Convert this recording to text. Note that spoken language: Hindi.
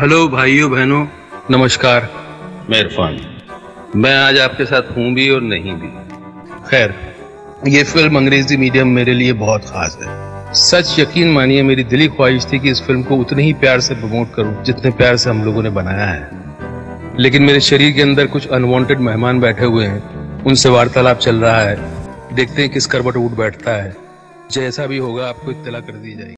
हेलो भाइयों बहनों, नमस्कार। मैं इरफान। मैं आज आपके साथ हूं भी और नहीं भी। खैर, ये फिल्म अंग्रेजी मीडियम मेरे लिए बहुत खास है। सच यकीन मानिए, मेरी दिली ख्वाहिश थी कि इस फिल्म को उतने ही प्यार से प्रमोट करूं जितने प्यार से हम लोगों ने बनाया है। लेकिन मेरे शरीर के अंदर कुछ अनवांटेड मेहमान बैठे हुए हैं, उनसे वार्तालाप चल रहा है। देखते हैं किस करवट उठ बैठता है। जैसा भी होगा आपको इत्तला कर दी जाएगी।